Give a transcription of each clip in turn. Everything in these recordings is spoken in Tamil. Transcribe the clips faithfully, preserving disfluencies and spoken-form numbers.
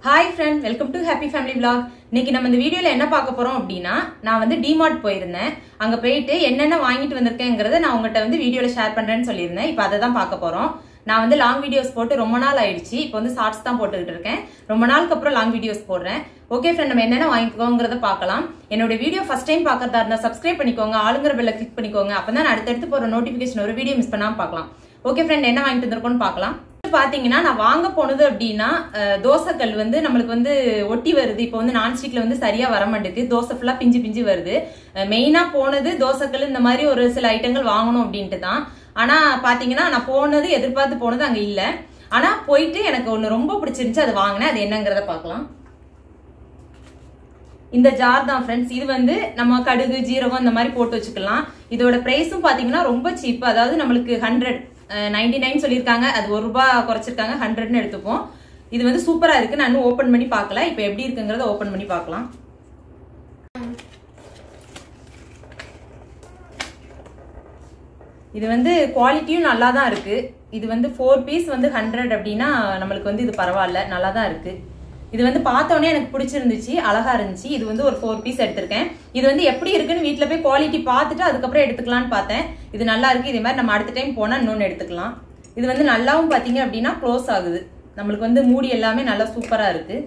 Hi friend, welcome to Happy Family Vlog. இன்னைக்கு நம்ம இந்த வீடியோல என்ன பார்க்க போறோம் அப்படினா நான் வந்து D-mart போயிருந்தேன். அங்க போயிட்டு என்னென்ன வாங்கிட்டு வந்திருக்கேங்கறத நான் உங்ககிட்ட வந்து வீடியோல ஷேர் பண்றேன்னு சொல்லிருந்தேன். இப்போ அத தான் பார்க்க போறோம். நான் வந்து லாங் வீடியோஸ் போட்டு ரொம்ப நாள் ஆயிடுச்சு. இப்போ வந்து ஷார்ட்ஸ் தான் போட்டுக்கிட்டு இருக்கேன். ரொம்ப நாளுக்கு அப்புறம் லாங் வீடியோஸ் போடுறேன். ஓகே फ्रेंड, நம்ம என்னென்ன வாங்கிக்கோங்கறத பார்க்கலாம். என்னோட வீடியோ ஃபர்ஸ்ட் டைம் பார்க்கறதா இருந்தா Subscribe பண்ணிக்கோங்க, ஆளுங்கற பெல்ல கிளிக் பண்ணிக்கோங்க. அப்பதான் அடுத்து அடுத்து போற நோட்டிபிகேஷன் ஒரு வீடியோ மிஸ் பண்ணாம பார்க்கலாம். ஓகே फ्रेंड, என்ன வாங்கிட்டு வந்திருக்கோம்னு பார்க்கலாம். பாத்தீங்கன்னா நான் வாங்க போனது அப்படின்னா தோசைக்கல் வந்து நம்மளுக்கு வந்து ஒட்டி வருது. இப்போ வந்து நான்ஸ்டிக்ல வந்து சரியா வர மாட்டேங்குது. தோசை ஃபுல்லா பிஞ்சு பிஞ்சு வருது. மெயினா போனது தோசைக்கல் இந்த மாதிரி ஒரு சில ஐட்டங்கள் வாங்கணும் அப்படின்ட்டு தான். ஆனா பாத்தீங்கன்னா நான் போனது எதிர்பார்த்து போனது அங்க இல்ல. ஆனா போயிட்டு எனக்கு ஒண்ணு ரொம்ப பிடிச்சிருந்துச்சு, அது வாங்கினேன். அது என்னங்கறத பார்க்கலாம். இந்த ஜார் தான் ஃப்ரெண்ட்ஸ். இது வந்து நம்ம கடுகு ஜீரகம் இந்த மாதிரி போட்டு வச்சுக்கலாம். இதோட பிரைஸும் பாத்தீங்கன்னா ரொம்ப சீப். அதாவது நம்மளுக்கு ஹண்ட்ரட் நைன்டி நைன் சொல்லியிருக்காங்க. அது ஒரு ரூபாய் குறைச்சிருக்காங்க, ஹண்ட்ரட்னு எடுத்துப்போம். இது வந்து சூப்பரா இருக்கு. நான் இன்னும் ஓபன் பண்ணி பார்க்கல. இப்போ எப்படி இருக்குங்கிறத ஓபன் பண்ணி பார்க்கலாம். இது வந்து குவாலிட்டியும் நல்லா தான் இருக்கு. இது வந்து ஃபோர் பீஸ் வந்து ஹண்ட்ரட் அப்படின்னா நம்மளுக்கு வந்து இது பரவாயில்ல, நல்லா தான் இருக்கு. இது வந்து பார்த்தோன்னே எனக்கு பிடிச்சிருந்துச்சு, அழகா இருந்துச்சு. இது வந்து ஒரு ஃபோர் பீஸ் எடுத்திருக்கேன். இது வந்து எப்படி இருக்குன்னு வீட்டுல போய் குவாலிட்டி பார்த்துட்டு அதுக்கப்புறம் எடுத்துக்கலாம்னு பார்த்தேன். இது நல்லா இருக்கு. இதே மாதிரி நம்ம அடுத்த டைம் போனா இன்னொன்னு எடுத்துக்கலாம். இது வந்து நல்லாவும் பாத்தீங்க அப்படின்னா க்ளோஸ் ஆகுது. நம்மளுக்கு வந்து மூடி எல்லாமே நல்லா சூப்பரா இருக்கு.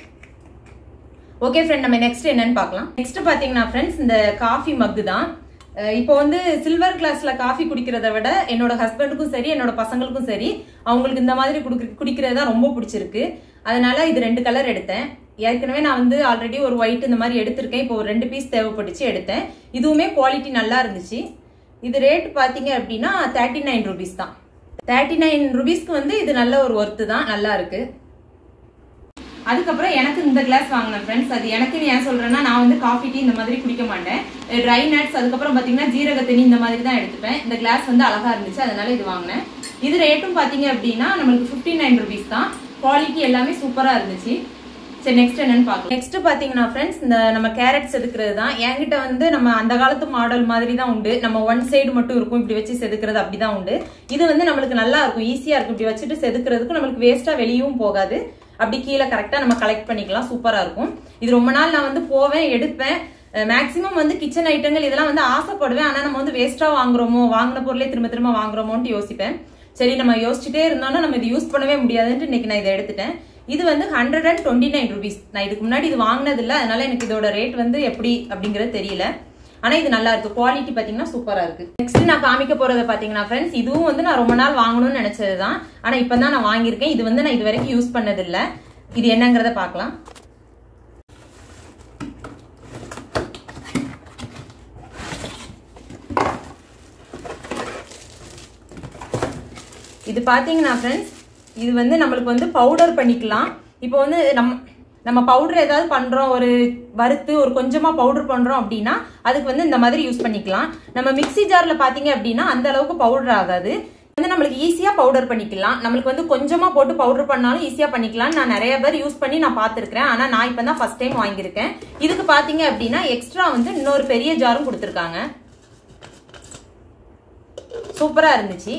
ஓகே ஃப்ரெண்ட், நம்ம நெக்ஸ்ட் என்னன்னு பார்க்கலாம். நெக்ஸ்ட் பாத்தீங்கன்னா ஃப்ரெண்ட்ஸ், இந்த காஃபி மக்கு தான். இப்போ வந்து சில்வர் கிளாஸ்ல காஃபி குடிக்கிறத விட என்னோட ஹஸ்பண்டுக்கும் சரி என்னோட பசங்களுக்கும் சரி அவங்களுக்கு இந்த மாதிரி குடிக்கிறது தான் ரொம்ப பிடிச்சிருக்கு. அதனால இது ரெண்டு கலர் எடுத்தேன். ஏற்கனவே நான் வந்து ஆல்ரெடி ஒரு ஒயிட் இந்த மாதிரி எடுத்திருக்கேன். இப்போ ஒரு ரெண்டு பீஸ் தேவைப்பட்டுச்சு, எடுத்தேன். இதுவுமே குவாலிட்டி நல்லா இருந்துச்சு. இது ரேட் பாத்தீங்க அப்படின்னா தேர்ட்டி நைன் ருபீஸ் தான். தேர்ட்டி நைன் ருபீஸ்க்கு வந்து இது நல்ல ஒரு ஒர்த்து தான், நல்லா இருக்கு. அதுக்கப்புறம் எனக்கு இந்த கிளாஸ் வாங்கினேன் ஃப்ரெண்ட்ஸ். அது எனக்கு ஏன் சொல்றேன்னா, நான் வந்து காஃபி டீ இந்த மாதிரி குடிக்க மாட்டேன். ட்ரை நட்ஸ் அதுக்கப்புறம் பாத்தீங்கன்னா ஜீரக தண்ணி இந்த மாதிரி தான் எடுத்துப்பேன். இந்த கிளாஸ் வந்து அழகா இருந்துச்சு, அதனால இது வாங்கினேன். இது ரேட்டும் பாத்தீங்க அப்படின்னா நம்மளுக்கு பிப்டி நைன் ருபீஸ் தான். குவாலிட்டி எல்லாமே சூப்பரா இருந்துச்சு. சரி, நெக்ஸ்ட் என்னன்னு பார்க்கலாம். நெக்ஸ்ட் பாத்தீங்கன்னா ஃப்ரெண்ட்ஸ், இந்த நம்ம கேரட் செதுக்கிறது தான். என்கிட்ட வந்து நம்ம அந்த காலத்து மாடல் மாதிரி தான் உண்டு. நம்ம ஒன் சைடு மட்டும் இருக்கும், இப்படி வச்சு செதுக்கிறது அப்படிதான் உண்டு. இது வந்து நம்மளுக்கு நல்லா இருக்கும், ஈஸியா இருக்கும். இப்படி வச்சுட்டு செதுக்கிறதுக்கு நம்மளுக்கு வேஸ்டா வெளியும் போகாது. அப்படி கீழே கரெக்டா நம்ம கலெக்ட் பண்ணிக்கலாம், சூப்பரா இருக்கும். இது ரொம்ப நாள் நான் வந்து போவேன், எடுப்பேன். மேக்சிமம் வந்து கிச்சன் ஐட்டங்கள் இதெல்லாம் வந்து ஆசைப்படுவேன். ஆனா நம்ம வந்து வேஸ்டா வாங்குறோமோ, வாங்கின பொருளே திரும்ப திரும்ப வாங்குறோமோன்னு யோசிப்பேன். சரி, நம்ம யோசிச்சுட்டே இருந்தோம்னா நம்ம இது யூஸ் பண்ணவே முடியாதுன்ட்டு இன்னைக்கு நான் இதை எடுத்துட்டேன். இது வந்து hundred and twenty nine rupees. நான் இதுக்கு முன்னாடி இது வாங்கினது இல்லை, அதனால எனக்கு இதோட ரேட் வந்து எப்படி அப்படிங்கறது தெரியல. ஆனா இது நல்லா இருக்கு. குவாலிட்டி பாத்தீங்கன்னா சூப்பரா இருக்கு. நெக்ஸ்ட் நான் காமிக்க போறத பாத்தீங்கன்னா ஃப்ரெண்ட்ஸ், இதுவும் வந்து நான் ரொம்ப நாள் வாங்கணும்னு நினைச்சதுதான். ஆனா இப்பதான் நான் வாங்கியிருக்கேன். இது வந்து நான் இது வரைக்கும் யூஸ் பண்ணது இல்ல. இது என்னங்கறத பார்க்கலாம். இது பாத்தீங்கன்னா ஃப்ரெண்ட்ஸ், இது வந்து நம்மளுக்கு வந்து பவுடர் பண்ணிக்கலாம். இப்போ வந்து நம்ம நம்ம பவுடர் ஏதாவது பண்றோம், ஒரு வறுத்து ஒரு கொஞ்சமா பவுடர் பண்றோம் அப்படின்னா அதுக்கு வந்து இந்த மாதிரி யூஸ் பண்ணிக்கலாம். நம்ம மிக்ஸி ஜார்ல பாத்தீங்க அப்படின்னா அந்த அளவுக்கு பவுடர் ஆகாது. வந்து நம்மளுக்கு ஈஸியா பவுடர் பண்ணிக்கலாம். நம்மளுக்கு வந்து கொஞ்சமா போட்டு பவுடர் பண்ணாலும் ஈஸியா பண்ணிக்கலாம். நான் நிறைய பேர் யூஸ் பண்ணி நான் பாத்துருக்கேன். ஆனா நான் இப்பதான் ஃபர்ஸ்ட் டைம் வாங்கியிருக்கேன். இதுக்கு பாத்தீங்க அப்படின்னா எக்ஸ்ட்ரா வந்து இன்னொரு பெரிய ஜாரும் கொடுத்துருக்காங்க. சூப்பரா இருந்துச்சு.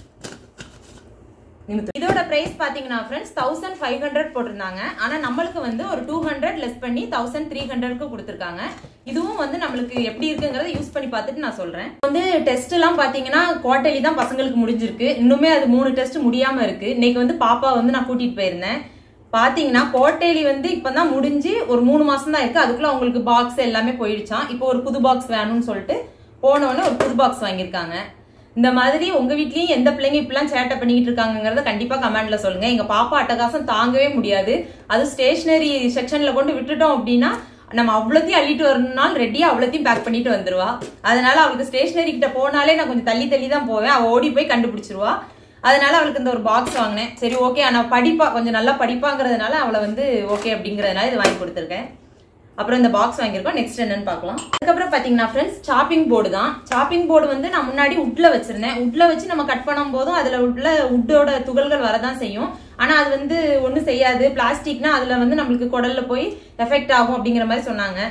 இதோட பிரைஸ் பாத்தீங்கன்னா ஃப்ரெண்ட்ஸ் தௌசண்ட் ஃபைவ் ஹண்ட்ரட் போட்டிருந்தாங்க. ஆனா நம்மளுக்கு வந்து ஒரு டூ ஹண்ட்ரட் லெஸ் பண்ணி தௌசண்ட் த்ரீ ஹண்ட்ரட்க்கு கொடுத்துருக்காங்க. இதுவும் வந்து நம்மளுக்கு எப்படி இருக்குங்கிறத யூஸ் பண்ணி பார்த்துட்டு நான் சொல்றேன். வந்து டெஸ்ட் எல்லாம் பாத்தீங்கன்னா குவார்டர்லி தான் பசங்களுக்கு முடிஞ்சிருக்கு. இன்னுமே அது மூணு டெஸ்ட் முடியாம இருக்கு. இன்னைக்கு வந்து பாப்பா வந்து நான் கூட்டிட்டு போயிருந்தேன். பாத்தீங்கன்னா குவார்டர்லி வந்து இப்பதான் முடிஞ்சு ஒரு மூணு மாசம் தான் இருக்கு. அதுக்குள்ள அவங்களுக்கு பாக்ஸ் எல்லாமே போயிடுச்சான். இப்போ ஒரு புது பாக்ஸ் வேணும்னு சொல்லிட்டு போனோடனே ஒரு புது பாக்ஸ் வாங்கியிருக்காங்க. இந்த மாதிரி உங்க வீட்லயும் எந்த பிள்ளைங்க இப்பெல்லாம் சேட்டை பண்ணிட்டு இருக்காங்கிறத கண்டிப்பா கமெண்ட்ல சொல்லுங்க. எங்க பாப்பா அட்டகாசம் தாங்கவே முடியாது. அது ஸ்டேஷனரி செக்ஷன்ல கொண்டு விட்டுட்டோம் அப்படின்னா நம்ம அவ்வளோத்தையும் அள்ளிட்டு வரணும்னாலும் ரெடியா அவ்வளோத்தையும் பேக் பண்ணிட்டு வந்துருவா. அதனால அவளுக்கு ஸ்டேஷனரி கிட்ட போனாலே நான் கொஞ்சம் தள்ளி தள்ளி தான் போவேன். அவ ஓடி போய் கண்டுபிடிச்சிருவா. அதனால அவளுக்கு இந்த ஒரு பாக்ஸ் வாங்கினேன். சரி ஓகே, ஆனா படிப்பா கொஞ்சம் நல்லா படிப்பாங்கிறதுனால அவளை வந்து ஓகே அப்படிங்கறதுனால இது வாங்கி கொடுத்துருக்கேன். அப்புறம் இந்த பாக்ஸ் வாங்கியிருக்கோம். நெக்ஸ்ட் என்னன்னு பார்க்கலாம். அதுக்கப்புறம் பாத்தீங்கன்னா ஃப்ரெண்ட்ஸ், சாப்பிங் போர்டு தான். சாப்பிங் போர்டு வந்து நான் முன்னாடி உட்ல வச்சிருந்தேன். உட்ல வச்சு நம்ம கட் பண்ணும் போதும் அதுல உள்ள உட்டோட துகள்கள் வரதான் செய்யும். ஆனா அது வந்து ஒண்ணும் செய்யாது. பிளாஸ்டிக்னா அதுல வந்து நம்மளுக்கு குடல்ல போய் எஃபெக்ட் ஆகும் அப்படிங்கிற மாதிரி சொன்னாங்க.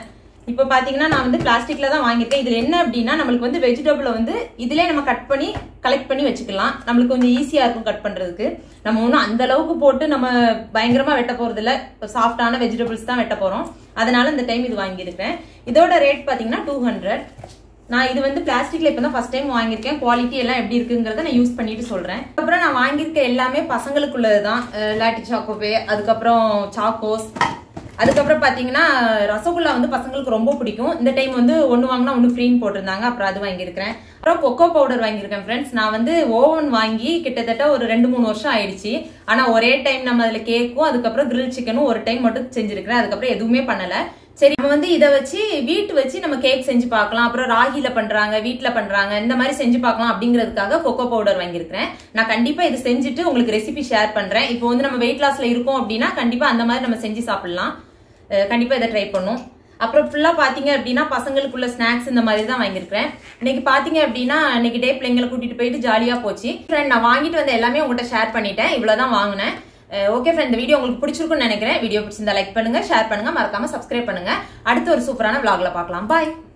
இப்போ பாத்தீங்கன்னா நான் வந்து பிளாஸ்டிக்ல தான் வாங்கியிருக்கேன். இதுல என்ன அப்படின்னா நம்மளுக்கு வந்து வெஜிடபிளை வந்து இதுலயே நம்ம கட் பண்ணி கலெக்ட் பண்ணி வச்சுக்கலாம். நம்மளுக்கு கொஞ்சம் ஈஸியா இருக்கும் கட் பண்றதுக்கு. நம்ம ஒன்றும் அந்த அளவுக்கு போட்டு நம்ம பயங்கரமா வெட்ட போறது இல்ல, சாஃப்டான வெஜிடபிள்ஸ் தான் வெட்ட போறோம். அதனால இந்த டைம் இது வாங்கியிருக்கேன். இதோட ரேட் பாத்தீங்கன்னா டூ ஹண்ட்ரட். நான் இது வந்து பிளாஸ்டிக்ல இப்பதான் ஃபர்ஸ்ட் டைம் வாங்கியிருக்கேன். குவாலிட்டி எல்லாம் எப்படி இருக்குங்கிறத நான் யூஸ் பண்ணிட்டு சொல்றேன். அப்புறம் நான் வாங்கியிருக்க எல்லாமே பசங்களுக்குள்ளதுதான். லாட்டி சாக்கோபே, அதுக்கப்புறம் சாக்கோஸ், அதுக்கப்புறம் பாத்தீங்கன்னா ரசகுல்லா வந்து பசங்களுக்கு ரொம்ப பிடிக்கும். இந்த டைம் வந்து ஒன்னு வாங்கினா ஒன்னு ஃப்ரீன்னு போட்டிருந்தாங்க. அப்புறம் அது வாங்கியிருக்கிறேன். அப்புறம் கொக்கோ பவுடர் வாங்கியிருக்கேன் ஃப்ரெண்ட்ஸ். நான் வந்து ஓவன் வாங்கி கிட்டத்தட்ட ஒரு ரெண்டு மூணு வருஷம் ஆயிடுச்சு. ஆனா ஒரே டைம் நம்ம அதுல கேக்கும் அதுக்கப்புறம் கிரில் சிக்கனும் ஒரு டைம் மட்டும் செஞ்சிருக்கிறேன். அதுக்கப்புறம் எதுவுமே பண்ணல. சரி, நம்ம வந்து இதை வச்சு வீட்டு வச்சு நம்ம கேக் செஞ்சு பார்க்கலாம். அப்புறம் ராகில பண்றாங்க, வீட்டுல பண்றாங்க, இந்த மாதிரி செஞ்சு பார்க்கலாம் அப்படிங்கிறதுக்காக கொக்கோ பவுடர் வாங்கியிருக்கிறேன். நான் கண்டிப்பா இது செஞ்சுட்டு உங்களுக்கு ரெசிபி ஷேர் பண்றேன். இப்போ வந்து நம்ம வெயிட் லாஸ்ல இருக்கோம் அப்படின்னா கண்டிப்பா அந்த மாதிரி நம்ம செஞ்சு சாப்பிடலாம். கண்டிப்பா இதை ட்ரை பண்ணும். அப்புறம் ஃபுல்லா பாத்தீங்க அப்படின்னா பசங்களுக்குள்ள ஸ்நாக்ஸ் இந்த மாதிரி தான் வாங்கியிருக்கிறேன். இன்னைக்கு பாத்தீங்க அப்படின்னா இன்னைக்கு டே பிள்ளைங்களை கூட்டிட்டு போயிட்டு ஜாலியா போச்சு. நான் வாங்கிட்டு வந்த எல்லாமே உங்கள்கிட்ட ஷேர் பண்ணிட்டேன். இவ்வளவுதான் வாங்கினேன். ஓகே ஃப்ரெண்ட், இந்த வீடியோ உங்களுக்கு பிடிச்சிருக்கும்னு நினைக்கிறேன். வீடியோ பிடிச்சிருந்தா லைக் பண்ணுங்க, ஷேர் பண்ணுங்க, மறக்காம சப்ஸ்கிரைப் பண்ணுங்க. அடுத்த ஒரு சூப்பரான vlogல பார்க்கலாம். பாய்.